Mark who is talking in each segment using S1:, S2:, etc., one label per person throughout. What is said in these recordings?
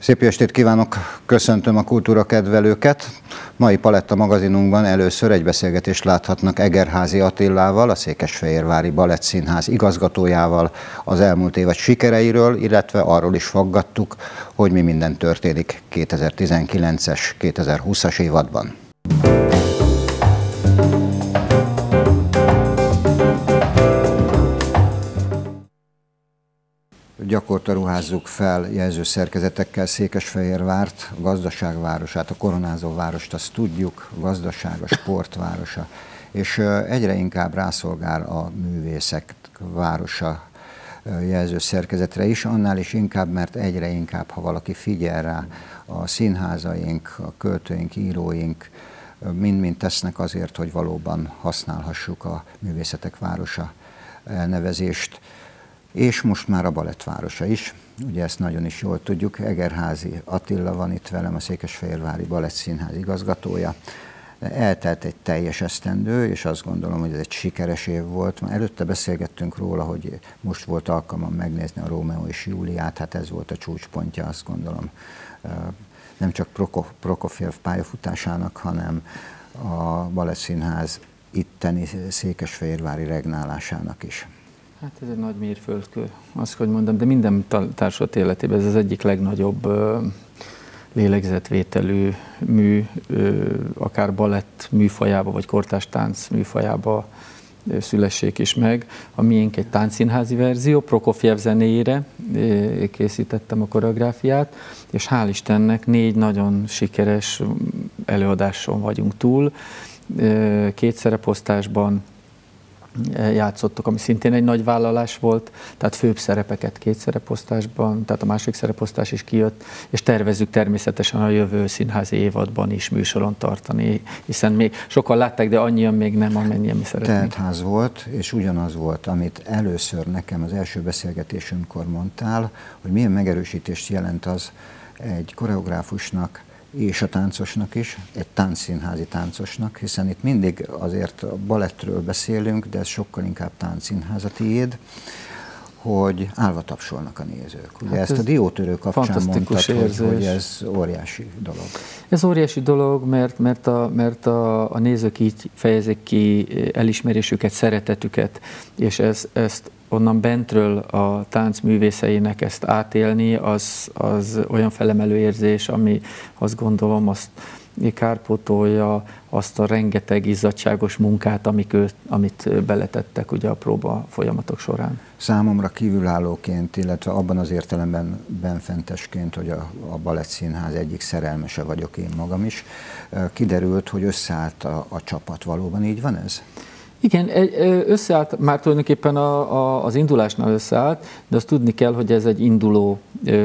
S1: Szép estét kívánok, köszöntöm a kultúrakedvelőket. Mai Paletta magazinunkban először egy beszélgetést láthatnak Egerházy Attilával, a Székesfehérvári Balettszínház igazgatójával az elmúlt évad sikereiről, illetve arról is faggattuk, hogy mi minden történik 2019-es, 2020-as évadban. Gyakorta ruházzuk fel jelzőszerkezetekkel Székesfehérvárt, a gazdaságvárosát, a koronázó várost, azt tudjuk, a gazdaság, a sportvárosa, és egyre inkább rászolgál a művészek városa jelzőszerkezetre is, annál is inkább, mert egyre inkább, ha valaki figyel rá, a színházaink, a költőink, íróink mind-mind tesznek azért, hogy valóban használhassuk a művészetek városa elnevezést. És most már a balettvárosa is, ugye ezt nagyon is jól tudjuk. Egerházy Attila van itt velem, a Székesfehérvári Balettszínház igazgatója. Eltelt egy teljes esztendő, és azt gondolom, hogy ez egy sikeres év volt. Már előtte beszélgettünk róla, hogy most volt alkalmam megnézni a Rómeó és Júliát, hát ez volt a csúcspontja, azt gondolom, nem csak Prokofjev pályafutásának, hanem a Balettszínház itteni székesfehérvári regnálásának is.
S2: Hát ez egy nagy mérföldkő, azt hogy mondom, de minden társulat életében ez az egyik legnagyobb lélegzetvételű mű, akár balett műfajába, vagy kortárs tánc műfajába szülessék is meg. A miénk egy táncszínházi verzió, Prokofjev zenéjére készítettem a koreográfiát, és hál' Istennek 4 nagyon sikeres előadáson vagyunk túl, 2 szereposztásban játszottak, ami szintén egy nagy vállalás volt, tehát főbb szerepeket 2 szereposztásban, tehát a második szereposztás is kijött, és tervezzük természetesen a jövő színházi évadban is műsoron tartani, hiszen még sokan látták, de annyian még nem, amennyien mi szeretnénk.
S1: Teltház volt, és ugyanaz volt, amit először nekem az első beszélgetésünkkor mondtál, hogy milyen megerősítést jelent az egy koreográfusnak, és a táncosnak is, egy táncszínházi táncosnak, hiszen itt mindig azért a balettről beszélünk, de ez sokkal inkább táncszínház a tiéd, hogy állva tapsolnak a nézők. Ugye hát ezt a diótörő kapcsán mondtad, hogy ez óriási dolog.
S2: Ez óriási dolog, mert a nézők így fejezik ki elismerésüket, szeretetüket, és ezt onnan bentről a tánc művészeinek ezt átélni, az olyan felemelő érzés, ami azt gondolom, azt kárpótolja azt a rengeteg izzadságos munkát, amit beletettek ugye a próba folyamatok során.
S1: Számomra kívülállóként, illetve abban az értelemben benfentesként, hogy a Balettszínház egyik szerelmese vagyok én magam is, kiderült, hogy összeállt a csapat. Valóban így van ez?
S2: Igen, összeállt, már tulajdonképpen az indulásnál összeállt, de azt tudni kell, hogy ez egy induló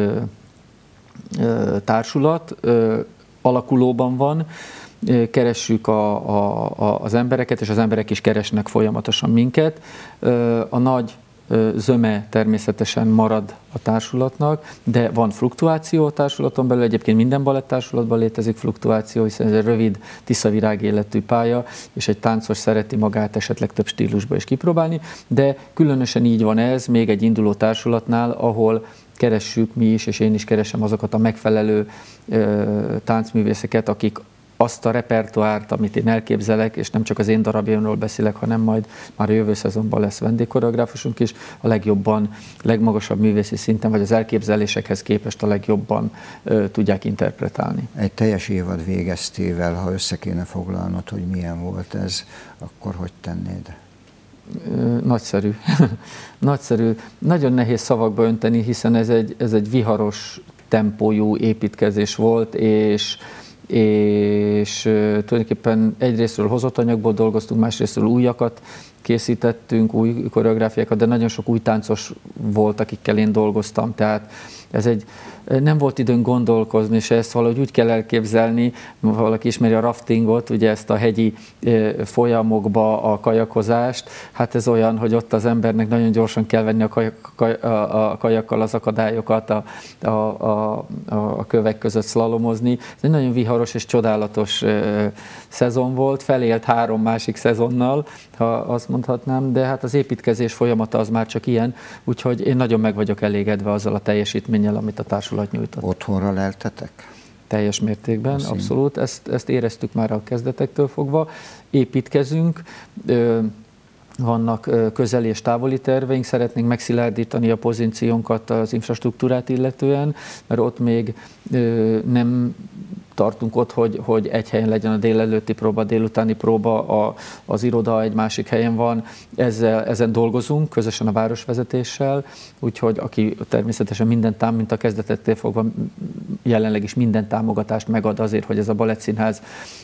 S2: társulat, alakulóban van, keressük az embereket, és az emberek is keresnek folyamatosan minket. A nagy zöme természetesen marad a társulatnak, de van fluktuáció a társulaton belül, egyébként minden balettársulatban létezik fluktuáció, hiszen ez egy rövid tiszavirág életű pálya, és egy táncos szereti magát esetleg több stílusba is kipróbálni, de különösen így van ez még egy induló társulatnál, ahol keressük mi is, és én is keresem azokat a megfelelő táncművészeket, akik azt a repertoárt, amit én elképzelek, és nem csak az én darabjaimról beszélek, hanem majd már a jövő szezonban lesz vendégkoreográfusunk is, a legjobban, legmagasabb művészi szinten, vagy az elképzelésekhez képest a legjobban tudják interpretálni.
S1: Egy teljes évad végeztével, ha össze kéne foglalnod, hogy milyen volt ez, akkor hogy tennéd?
S2: Nagyszerű. Nagyszerű. Nagyon nehéz szavakba önteni, hiszen ez egy viharos tempójú építkezés volt, és tulajdonképpen egyrésztről hozott anyagból dolgoztunk, másrésztről újakat készítettünk, új koreográfiákat, de nagyon sok új táncos volt, akikkel én dolgoztam, tehát nem volt időnk gondolkozni, és ezt valahogy úgy kell elképzelni, valaki ismeri a raftingot, ugye ezt a hegyi folyamokba a kajakozást, hát ez olyan, hogy ott az embernek nagyon gyorsan kell venni a kajakkal az akadályokat, a kövek között szlalomozni. Ez egy nagyon viharos és csodálatos szezon volt, felélt 3 másik szezonnal, ha azt mondhatnám, de hát az építkezés folyamata az már csak ilyen, úgyhogy én nagyon meg vagyok elégedve azzal a teljesítménnyel, eredménnyel, amit a társulat nyújtott.
S1: Otthonra leltetek?
S2: Teljes mértékben, abszolút. Ezt éreztük már a kezdetektől fogva. Építkezünk, vannak közeli és távoli terveink, szeretnénk megszilárdítani a pozíciónkat az infrastruktúrát illetően, mert ott még nem tartunk ott, hogy egy helyen legyen a délelőtti próba, a délutáni próba, az iroda egy másik helyen van. Ezen dolgozunk közösen a városvezetéssel, úgyhogy aki természetesen mint a kezdetettől fogva jelenleg is minden támogatást megad azért, hogy ez a balettszínház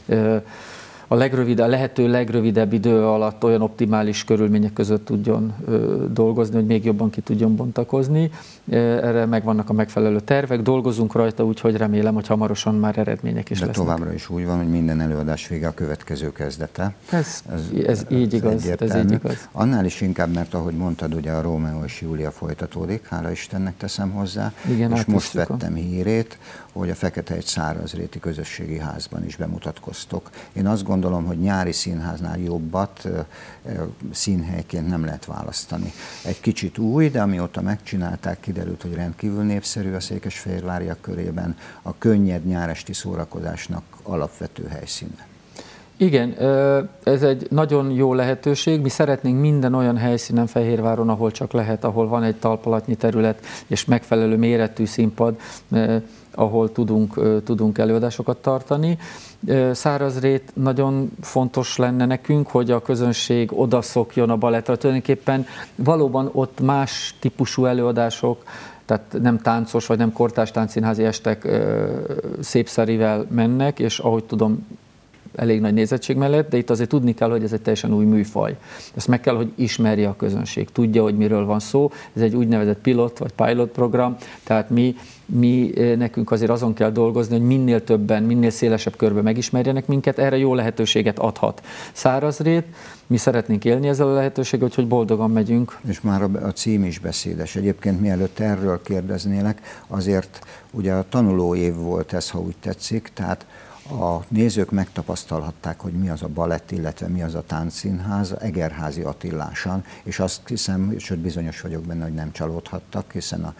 S2: a lehető legrövidebb idő alatt olyan optimális körülmények között tudjon dolgozni, hogy még jobban ki tudjon bontakozni. Erre megvannak a megfelelő tervek, dolgozunk rajta, úgyhogy remélem, hogy hamarosan már eredmények is lesznek.
S1: De továbbra is úgy van, hogy minden előadás vége a következő kezdete.
S2: Ez így igaz.
S1: Annál is inkább, mert ahogy mondtad, ugye a Rómeó és Júlia folytatódik, hála Istennek teszem hozzá,
S2: igen,
S1: és most vettem hírét, hogy a Fekete-hegy Szárazréti Közösségi Házban is bemutatkoztok. Én azt gondolom, hogy nyári színháznál jobbat színhelyként nem lehet választani. Egy kicsit új, de amióta megcsinálták, kiderült, hogy rendkívül népszerű a székesfehérváriak körében, a könnyed nyáresti szórakozásnak alapvető helyszíne.
S2: Igen, ez egy nagyon jó lehetőség. Mi szeretnénk minden olyan helyszínen Fehérváron, ahol csak lehet, ahol van egy talpalatnyi terület és megfelelő méretű színpad, ahol tudunk előadásokat tartani. Szárazrét nagyon fontos lenne nekünk, hogy a közönség odaszokjon a balettra. Tulajdonképpen valóban ott más típusú előadások, tehát nem táncos vagy nem kortárs táncszínházi estek szépszerivel mennek, és ahogy tudom, elég nagy nézettség mellett, de itt azért tudni kell, hogy ez egy teljesen új műfaj. Ezt meg kell, hogy ismerje a közönség, tudja, hogy miről van szó. Ez egy úgynevezett pilot program, tehát mi nekünk azért azon kell dolgozni, hogy minél többen, minél szélesebb körben megismerjenek minket, erre jó lehetőséget adhat Szárazrét. Mi szeretnénk élni ezzel a lehetőséggel, hogy boldogan megyünk.
S1: És már a cím is beszédes. Egyébként mielőtt erről kérdeznélek, azért ugye a tanulóév volt ez, ha úgy tetszik, tehát a nézők megtapasztalhatták, hogy mi az a balett, illetve mi az a táncszínház Egerházy Attilásan, és azt hiszem, sőt bizonyos vagyok benne, hogy nem csalódhattak, hiszen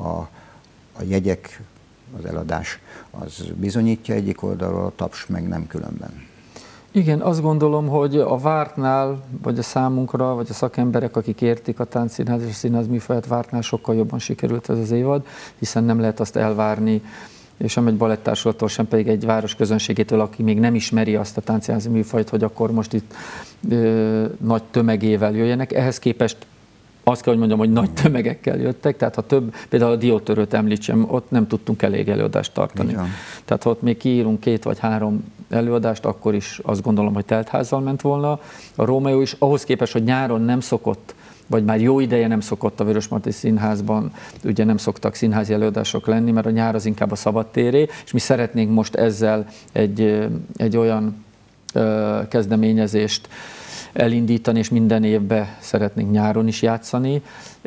S1: a jegyek, az eladás az bizonyítja egyik oldalról, a taps meg nem különben.
S2: Igen, azt gondolom, hogy a vártnál, vagy a számunkra, vagy a szakemberek, akik értik a táncszínház és a színház műfaját, vártnál sokkal jobban sikerült ez az évad, hiszen nem lehet azt elvárni, és sem egy baletttársulattól, sem pedig egy város közönségétől, aki még nem ismeri azt a táncszínházi műfajt, hogy akkor most itt nagy tömegével jöjjenek. Ehhez képest azt kell, hogy mondjam, hogy nagy tömegekkel jöttek, tehát ha több, például a Diótörőt említsem, ott nem tudtunk elég előadást tartani. Igen. Tehát ha ott még kiírunk 2 vagy 3 előadást, akkor is azt gondolom, hogy teltházzal ment volna. A Rómeó is ahhoz képest, hogy nyáron nem szokott, vagy már jó ideje nem szokott a Vörösmarty Színházban, ugye nem szoktak színházi előadások lenni, mert a nyár az inkább a szabadtéré, és mi szeretnénk most ezzel egy olyan kezdeményezést elindítani, és minden évben szeretnénk nyáron is játszani,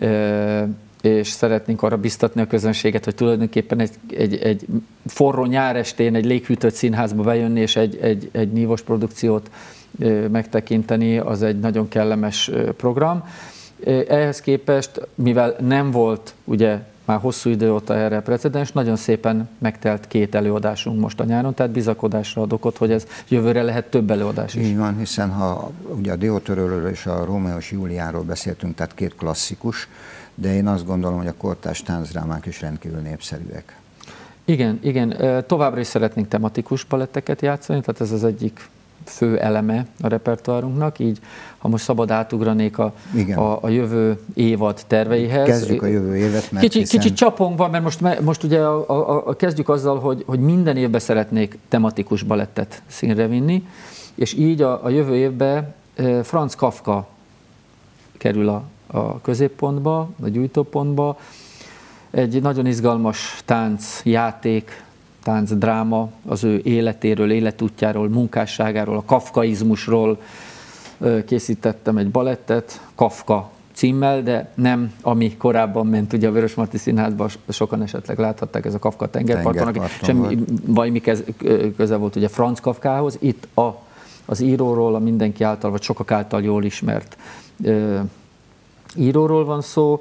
S2: és szeretnénk arra biztatni a közönséget, hogy tulajdonképpen egy forró nyárestén egy léghűtött színházba bejönni, és egy nívós produkciót megtekinteni, az egy nagyon kellemes program. Ehhez képest, mivel nem volt ugye már hosszú idő óta erre precedens, nagyon szépen megtelt 2 előadásunk most a nyáron, tehát bizakodásra ad okot, hogy ez jövőre lehet több előadás is.
S1: Így van, hiszen ha ugye a Diótörőről és a Rómeó és Júliáról beszéltünk, tehát 2 klasszikus, de én azt gondolom, hogy a kortárs táncdrámák is rendkívül népszerűek. Igen, továbbra is szeretnénk tematikus baletteket játszani, tehát ez az egyik fő eleme a repertoárunknak, így ha most szabad átugranék a jövő évad terveihez. Kezdjük a jövő évet, mert
S2: kicsit csapongva, mert most ugye kezdjük azzal, hogy minden évben szeretnék tematikus balettet színre vinni, és így a jövő évben Franz Kafka kerül a középpontba, a gyújtópontba. Egy nagyon izgalmas táncjáték, táncdráma az ő életéről, életútjáról, munkásságáról, a kafkaizmusról készítettem egy balettet, Kafka címmel, de nem ami korábban ment ugye a Vörösmarty Színházban, sokan esetleg láthatták, ez a Kafka tengerparton, semmi valami köze volt ugye Franz Kafkához. Itt az íróról, a mindenki által, vagy sokak által jól ismert íróról van szó.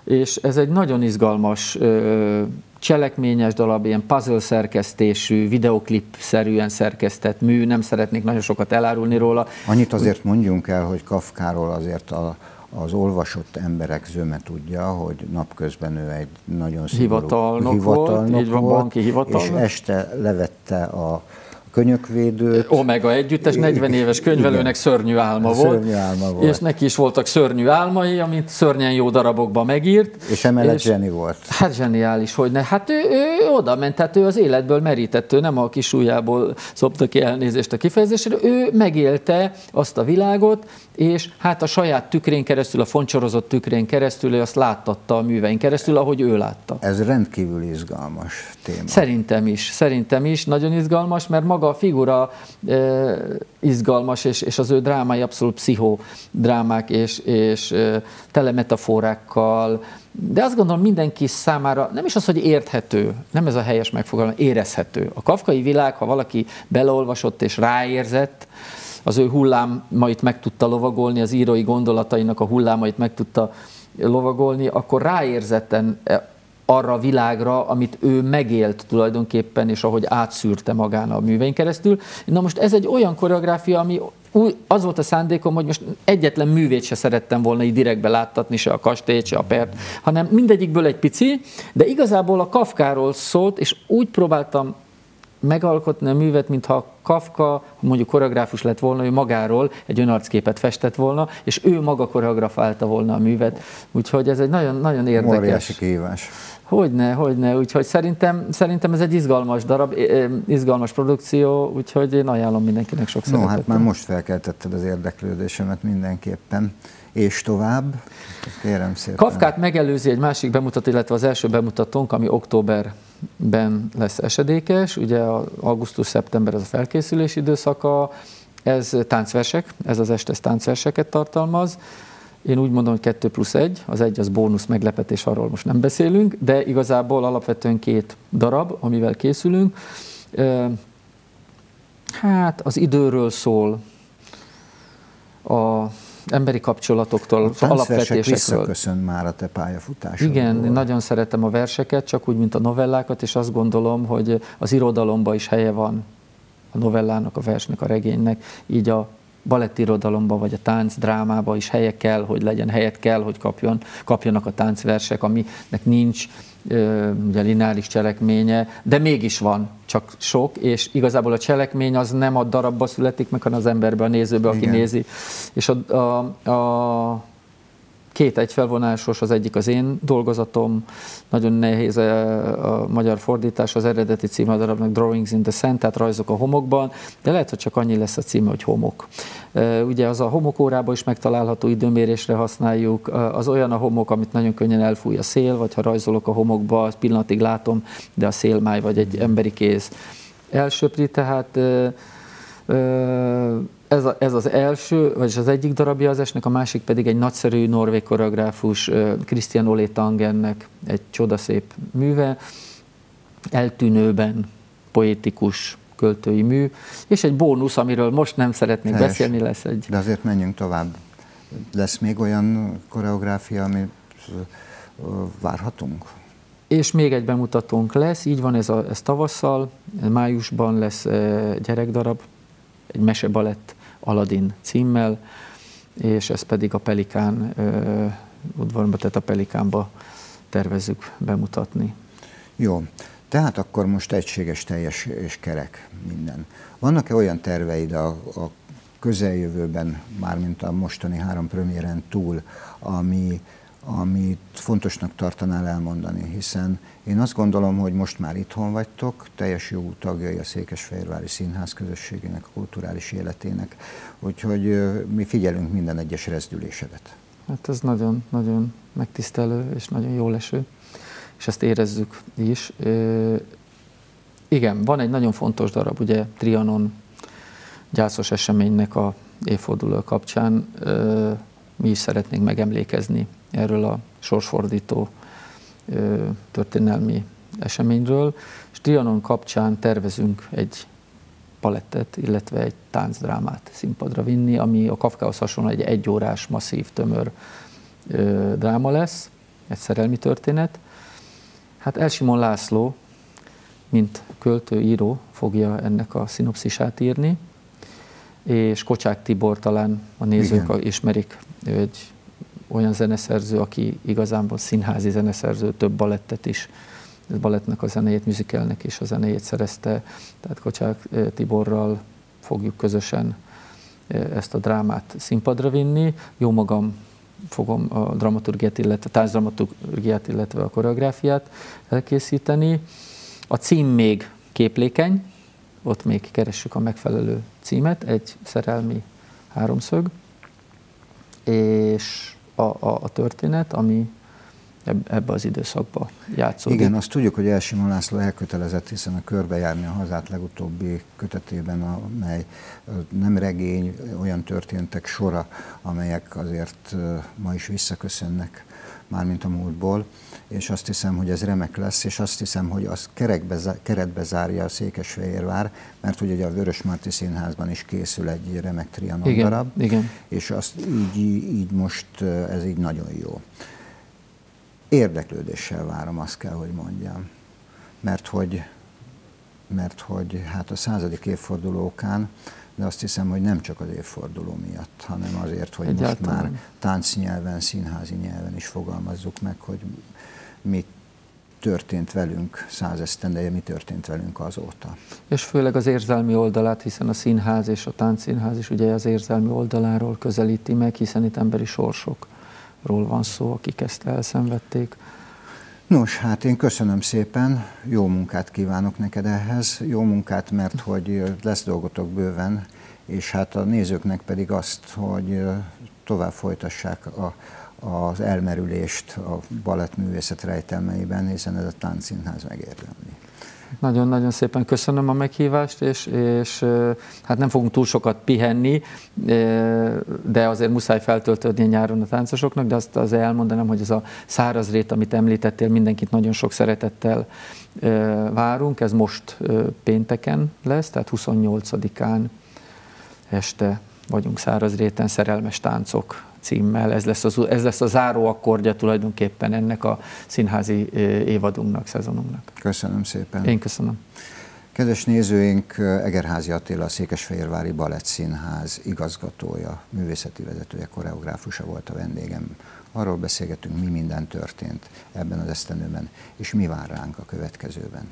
S2: és ez egy nagyon izgalmas, cselekményes darab, ilyen puzzle szerkesztésű, videoklip-szerűen szerkesztett mű, nem szeretnék nagyon sokat elárulni róla.
S1: Annyit azért mondjunk el, hogy Kafkáról azért az olvasott emberek zöme tudja, hogy napközben ő egy nagyon szigorú
S2: hivatalnok volt, így van, banki hivatalnok.
S1: És este levette a könyökvédőt.
S2: Omega együttes, 40 éves könyvelőnek igen, szörnyű álma volt, és neki is voltak szörnyű álmai, amit szörnyen jó darabokban megírt.
S1: És emellett zseni volt.
S2: Hát zseniális, hogyne. Hát ő oda ment, tehát ő az életből merített, ő nem a kis ujjából szopta ki, elnézést a kifejezésre, ő megélte azt a világot, és hát a saját tükrén keresztül, a foncsorozott tükrén keresztül, ő azt láttatta a művein keresztül, ahogy ő látta.
S1: Ez rendkívül izgalmas téma.
S2: Szerintem is nagyon izgalmas, mert maga a figura izgalmas, és az ő drámái abszolút pszichodrámák, és tele metaforákkal, de azt gondolom mindenki számára nem is az, hogy érthető, nem ez a helyes megfogalmazás, érezhető. A kafkai világ, ha valaki beleolvasott és ráérzett, az ő hullámait meg tudta lovagolni, az írói gondolatainak a hullámait meg tudta lovagolni, akkor ráérzetten arra a világra, amit ő megélt tulajdonképpen, és ahogy átszűrte magán a művein keresztül. Na most ez egy olyan koreográfia, ami az volt a szándékom, hogy most egyetlen művét se szerettem volna így direktbe láttatni, se a kastélyt, se a pert, hanem mindegyikből egy pici, de igazából a Kafkáról szólt, és úgy próbáltam megalkotni a művet, mintha Kafka, mondjuk koreográfus lett volna, ő magáról egy önarcképet festett volna, és ő maga koreografálta volna a művet. Úgyhogy ez egy nagyon, nagyon érdekes.
S1: Óriási kihívás.
S2: Hogyne. Úgyhogy szerintem ez egy izgalmas darab, izgalmas produkció, úgyhogy én ajánlom mindenkinek sok szeretettel.
S1: No, hát már most felkeltetted az érdeklődésemet mindenképpen. És tovább? Kérem szépen.
S2: Kafkát megelőzi egy másik bemutató, illetve az első bemutatónk, ami októberben lesz esedékes, ugye augusztus-szeptember az a felkészülési időszaka, ez táncversek, ez az este táncverseket tartalmaz. Én úgy mondom, hogy 2+1, az egy az bónusz meglepetés, arról most nem beszélünk, de igazából alapvetően 2 darab, amivel készülünk. Hát az időről szól, az emberi kapcsolatoktól, az alapvetésekről.
S1: Visszaköszön már a te pályafutásodból.
S2: Igen, én nagyon szeretem a verseket, csak úgy, mint a novellákat, és azt gondolom, hogy az irodalomban is helye van a novellának, a versnek, a regénynek, így a balettirodalomban vagy a táncdrámában is helye kell, hogy legyen, helyet kell, hogy kapjanak a táncversek, aminek nincs ugye lineáris cselekménye, de mégis van, csak sok, és igazából a cselekmény az nem a darabba születik meg, hanem az emberbe, a nézőbe, aki igen, nézi. És a 2 egyfelvonásos, az egyik az én dolgozatom, nagyon nehéz a magyar fordítás, az eredeti címe a darabnak Drawings in the Sand, tehát rajzok a homokban, de lehet, hogy csak annyi lesz a címe, hogy homok. Ugye az a homokórában is megtalálható, időmérésre használjuk, az olyan a homok, amit nagyon könnyen elfúj a szél, vagy ha rajzolok a homokba, az pillanatig látom, de a szélmáj vagy egy emberi kéz elsöpri, tehát ez az első, vagyis az egyik darabja az esnek, a másik pedig egy nagyszerű norvég koreográfus, Christian Ole Tangennek egy csodaszép műve, eltűnőben poétikus költői mű, és egy bónusz, amiről most nem szeretnék beszélni, lesz egy...
S1: De azért menjünk tovább. Lesz még olyan koreográfia, amit várhatunk? És
S2: még egy bemutatónk lesz, így van, ez tavasszal, májusban lesz gyerekdarab, egy mesebalett Aladdin címmel, és ez pedig a Pelikán udvarba, tehát a Pelikánba tervezzük bemutatni.
S1: Jó, tehát akkor most egységes, teljes és kerek minden. Vannak-e olyan terveid a közeljövőben, mármint a mostani 3 premiéren túl, amit fontosnak tartanál elmondani, hiszen én azt gondolom, hogy most már itthon vagytok, teljes jogú tagjai a Székesfehérvári Színház közösségének, a kulturális életének, úgyhogy mi figyelünk minden egyes rezdülésedet.
S2: Hát ez nagyon, nagyon megtisztelő és nagyon jól eső, és ezt érezzük is. Igen, van egy nagyon fontos darab, ugye Trianon gyászos eseménynek a évforduló kapcsán, mi is szeretnénk megemlékezni erről a sorsfordító történelmi eseményről, és Trianon kapcsán tervezünk egy palettet, illetve egy táncdrámát színpadra vinni, ami a Kafkához hasonló egy 1 órás, masszív, tömör dráma lesz. egy szerelmi történet. Hát Elsimon László, mint költő, író fogja ennek a szinopszisát írni, és Kocsák Tibor, talán a nézők ismerik, ő egy olyan zeneszerző, aki igazából színházi zeneszerző, több balettet is, balettnek a zenéjét, musicalnek is a zenéjét szerezte, tehát Kocsák Tiborral fogjuk közösen ezt a drámát színpadra vinni. Jó magam fogom a dramaturgiát, illetve táncdramaturgiát, illetve a koreográfiát elkészíteni. A cím még képlékeny, ott még keressük a megfelelő címet, egy szerelmi háromszög, és a történet, ami ebbe az időszakba játszódik.
S1: Igen, azt tudjuk, hogy Elsimon László elkötelezett, hiszen a Körbejárni a hazát legutóbbi kötetében, amely nem regény, olyan történtek sora, amelyek azért ma is visszaköszönnek, mármint a múltból, és azt hiszem, hogy ez remek lesz, és azt hiszem, hogy az keretbe zárja a Székesfehérvár, mert ugye a Vörösmarty Színházban is készül egy remek Trianon darab,
S2: igen.
S1: És azt így most ez így nagyon jó. Érdeklődéssel várom, azt kell, hogy mondjam, mert hogy hát a 100. évforduló okán, de azt hiszem, hogy nem csak az évforduló miatt, hanem azért, hogy
S2: egyáltalán.
S1: Most már táncnyelven, színházi nyelven is fogalmazzuk meg, hogy mi történt velünk 100 esztendeje, mi történt velünk azóta.
S2: És főleg az érzelmi oldalát, hiszen a színház és a táncszínház is ugye az érzelmi oldaláról közelíti meg, hiszen itt emberi sorsokról van szó, akik ezt elszenvedték.
S1: Nos, hát én köszönöm szépen, jó munkát kívánok neked ehhez, jó munkát, mert hogy lesz dolgotok bőven, és hát a nézőknek pedig azt, hogy tovább folytassák az elmerülést a balettművészet rejtelmeiben, hiszen ez a táncszínház megérdemli.
S2: Nagyon-nagyon szépen köszönöm a meghívást, és hát nem fogunk túl sokat pihenni, de azért muszáj feltöltődni a nyáron a táncosoknak, de azt azért elmondanám, hogy ez a száraz rét, amit említettél, mindenkit nagyon sok szeretettel várunk. Ez most pénteken lesz, tehát 28-án este vagyunk Szárazréten, Szerelmes táncok címmel. Ez lesz a záró akkordja tulajdonképpen ennek a színházi évadunknak, szezonunknak.
S1: Köszönöm szépen.
S2: Én köszönöm.
S1: Kedves nézőink, Egerházy Attila, a Székesfehérvári Balettszínház igazgatója, művészeti vezetője, koreográfusa volt a vendégem. Arról beszélgetünk, mi minden történt ebben az esztendőben, és mi vár ránk a következőben.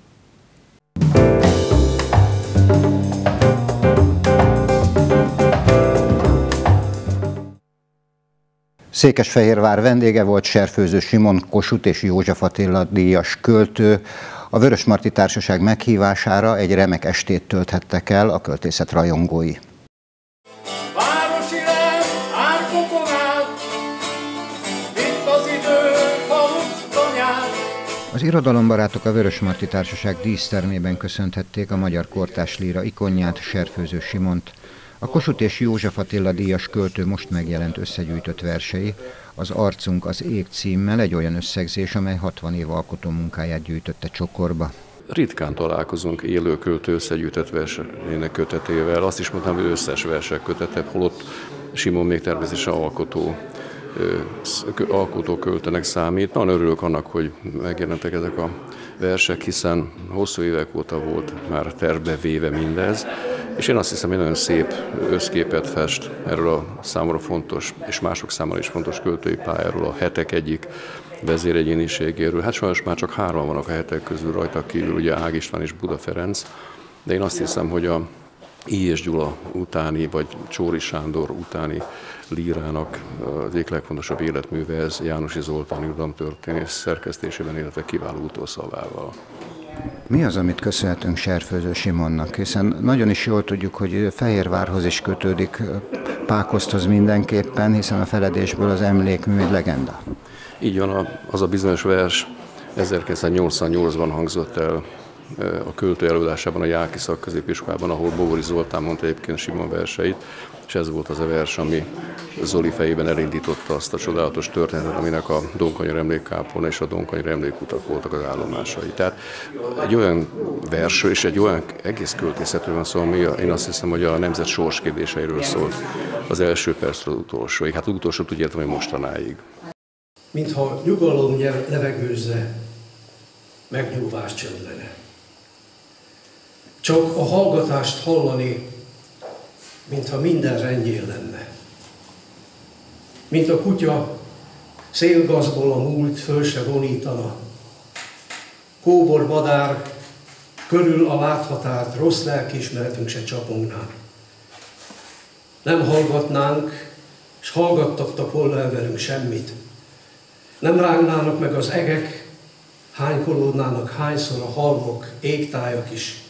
S1: Székesfehérvár vendége volt Serfőző Simon, Kossuth és József Attila díjas költő. A Vörösmarty Társaság meghívására egy remek estét tölthettek el a költészet rajongói.
S3: Városi rend, árkokon át, itt az idő, falut, tanyát.
S1: Az irodalombarátok a Vörösmarty Társaság dísztermében köszönthették a magyar kortárs líra ikonját, Serfőző Simont. A Kossuth és József Attila díjas költő most megjelent összegyűjtött versei, az Arcunk az ég címmel egy olyan összegzés, amely 60 év alkotó munkáját gyűjtötte csokorba.
S4: Ritkán találkozunk élő költő összegyűjtött versének kötetével. Azt is mondtam, hogy összes versek kötete, holott Simon még természetesen alkotó költőnek számít. Nagyon örülök annak, hogy megjelentek ezek a versek, hiszen hosszú évek óta volt már tervbe véve mindez, és én azt hiszem, hogy nagyon szép összképet fest erről a számomra fontos, és mások számára is fontos költői pályáról, a hetek egyik vezéregyéniségéről. Hát sajnos már csak 3 vannak a hetek közül, rajta kívül ugye Ág István és Buda Ferenc, de én azt hiszem, hogy a I. és Gyula utáni, vagy Csóri Sándor utáni lírának az egyik legfontosabb életműve ez Jánosi Zoltán irodalomtörténész szerkesztésében, illetve kiváló utószavával.
S1: Mi az, amit köszönhetünk Serfőző Simonnak? Hiszen nagyon is jól tudjuk, hogy Fehérvárhoz is kötődik, Pákoszthoz mindenképpen, hiszen a feledésből az emlékmű egy legenda.
S4: Így van, az a bizonyos vers 1988-ban hangzott el a költő előadásában a Jáki Szakközépiskolában, ahol Bóri Zoltán mondta egyébként Simon verseit, és ez volt az a vers, ami Zoli fejében elindította azt a csodálatos történetet, aminek a Donkanyar emlékkápolna és a Donkanyar emlékutak voltak az állomásai. Tehát egy olyan versről és egy olyan egész költészetről van szó, ami én azt hiszem, hogy a nemzet sorskérdéseiről szólt az első percről az utolsóig. Hát az utolsó úgy értem, hogy mostanáig.
S5: mintha nyugalom levegőzne, megnyugvás csönd lenne. Csak a hallgatást hallani, mintha minden rendjén lenne. Mint a kutya szélgazból a múlt föl se vonítana. Kóbor madár körül a láthatárt rossz lelkiismeretünk se csapongná. Nem hallgatnánk, és hallgattattak volna el velünk semmit. Nem rágnának meg az egek, hánykolódnának hányszor a halmok, égtájak is.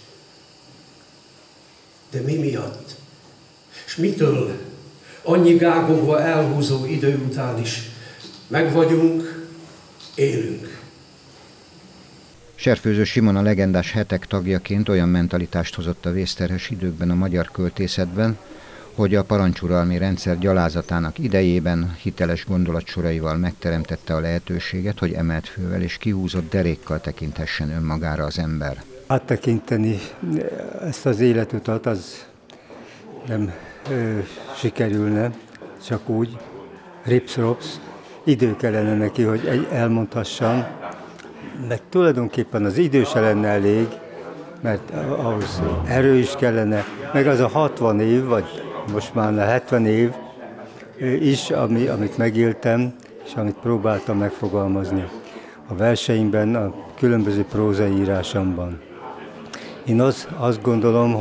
S5: De mi miatt? És mitől? Annyi gágogva elhúzó idő után is megvagyunk, élünk.
S1: Serfőző Simon a legendás Hetek tagjaként olyan mentalitást hozott a vészterhes időkben a magyar költészetben, hogy a parancsuralmi rendszer gyalázatának idejében hiteles gondolatsoraival megteremtette a lehetőséget, hogy emelt fővel és kihúzott derékkal tekinthessen önmagára az ember.
S6: Áttekinteni ezt az életutat az nem sikerülne, csak úgy, ripsz-ropsz, idő kellene neki, hogy elmondhassam, meg tulajdonképpen az idő se lenne elég, mert ahhoz erő is kellene, meg az a 60 év, vagy most már a 70 év is, amit megéltem, és amit próbáltam megfogalmazni a verseimben, a különböző prózai írásomban. Én azt gondolom,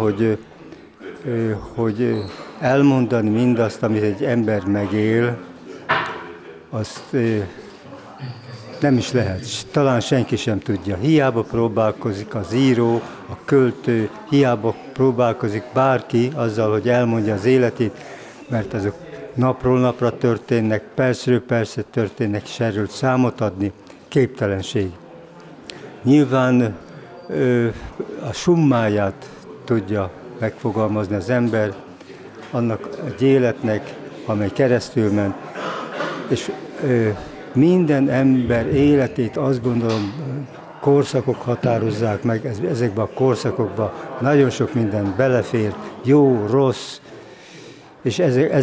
S6: hogy elmondani mindazt, amit egy ember megél, azt nem is lehet. Talán senki sem tudja. Hiába próbálkozik az író, a költő, hiába próbálkozik bárki azzal, hogy elmondja az életét, mert azok napról napra történnek, percről percre történnek, és erről számot adni képtelenség. Nyilván a summáját tudja megfogalmazni az ember annak egy életnek, amely keresztül ment, és minden ember életét azt gondolom korszakok határozzák meg, ezekben a korszakokban nagyon sok minden belefér, jó, rossz, és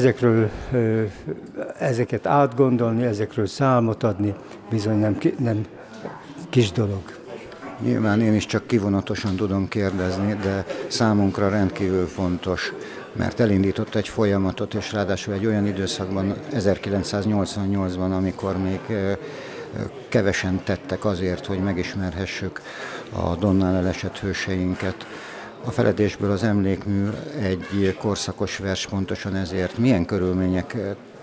S6: ezeket átgondolni, ezekről számot adni bizony nem kis dolog.
S1: Nyilván én is csak kivonatosan tudom kérdezni, de számunkra rendkívül fontos, mert elindított egy folyamatot, és ráadásul egy olyan időszakban, 1988-ban, amikor még kevesen tettek azért, hogy megismerhessük a Donnán elesett hőseinket. A Feledésből az emlékmű egy korszakos vers pontosan ezért. Milyen körülmények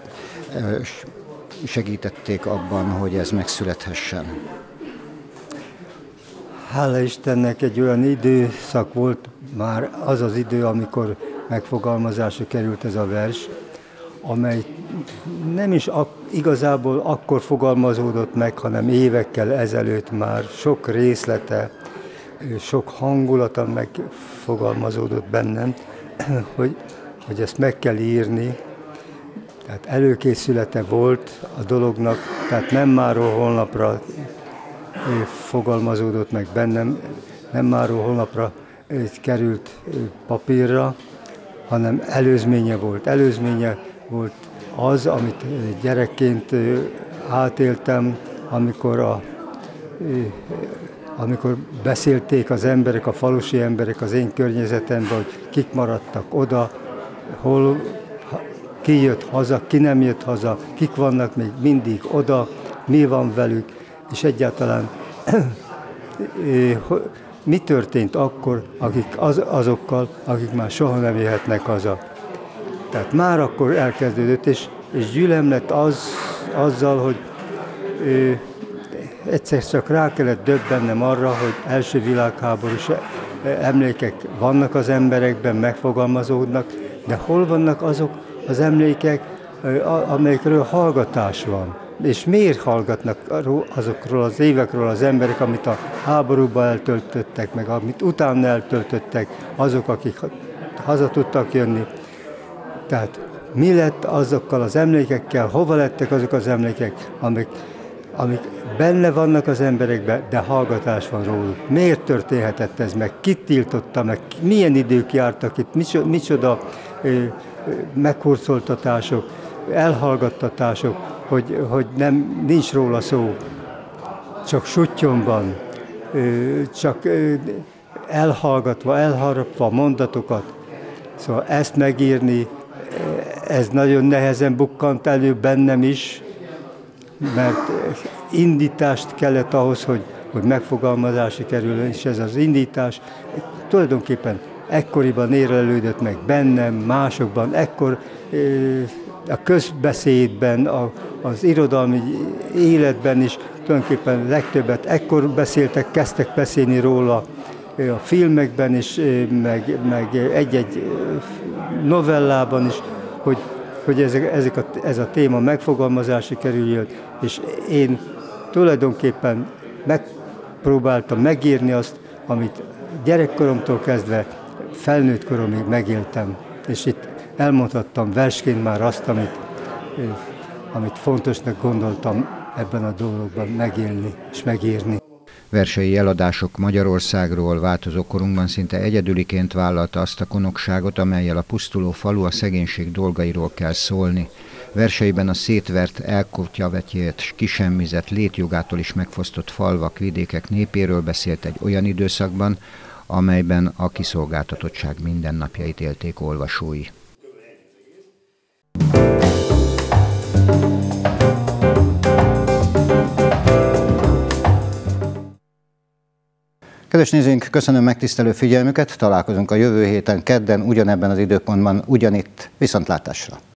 S1: segítették abban, hogy ez megszülethessen?
S6: Hála Istennek egy olyan időszak volt már az az idő, amikor megfogalmazásra került ez a vers, amely nem is igazából akkor fogalmazódott meg, hanem évekkel ezelőtt már sok részlete, sok hangulata megfogalmazódott bennem, hogy ezt meg kell írni. Tehát előkészülete volt a dolognak, tehát nem máról holnapra fogalmazódott meg bennem, nem máról holnapra került papírra, hanem előzménye volt az, amit gyerekként átéltem, amikor beszélték az emberek, a falusi emberek az én környezetemben, hogy kik maradtak oda, ki jött haza, ki nem jött haza, kik vannak még mindig oda, mi van velük, és egyáltalán mi történt akkor azokkal, akik már soha nem jöhetnek haza. Tehát már akkor elkezdődött, és gyűlöm lett azzal, hogy egyszer csak rá kellett döbbennem arra, hogy első világháborús emlékek vannak az emberekben, megfogalmazódnak, de hol vannak azok az emlékek, amelyekről hallgatás van. És miért hallgatnak azokról az évekről az emberek, amit a háborúban eltöltöttek, meg amit utána eltöltöttek, azok, akik haza tudtak jönni. Tehát mi lett azokkal az emlékekkel, hova lettek azok az emlékek, amik benne vannak az emberekben, de hallgatás van róluk. Miért történhetett ez meg? Kit tiltotta meg? Milyen idők jártak itt? Micsoda meghurcoltatások, elhallgattatások, hogy nincs róla szó, csak suttyomban, csak elhallgatva, elharapva mondatokat. Szóval ezt megírni, ez nagyon nehezen bukkant elő bennem is, mert indítást kellett ahhoz, hogy megfogalmazásra kerüljön, és ez az indítás tulajdonképpen ekkoriban érlelődött meg bennem, másokban, ekkor a közbeszédben, az irodalmi életben is tulajdonképpen legtöbbet ekkor kezdtek beszélni róla, a filmekben is, meg egy-egy novellában is, hogy ez a téma megfogalmazásra kerüljön, és én tulajdonképpen megpróbáltam megírni azt, amit gyerekkoromtól kezdve felnőtt koromig megéltem, és itt elmondhattam versként már azt, amit fontosnak gondoltam ebben a dologban megélni és megírni.
S1: Versei eladások Magyarországról változó korunkban szinte egyedüliként vállalta azt a konokságot, amellyel a pusztuló falu, a szegénység dolgairól kell szólni. Verseiben a szétvert, elkotyavetyélt, kisemmizett, létjogától is megfosztott falvak, vidékek népéről beszélt egy olyan időszakban, amelyben a kiszolgáltatottság mindennapjait élték olvasói. Kedves nézőink, köszönöm megtisztelő figyelmüket, találkozunk a jövő héten kedden, ugyanebben az időpontban, ugyanitt, viszontlátásra!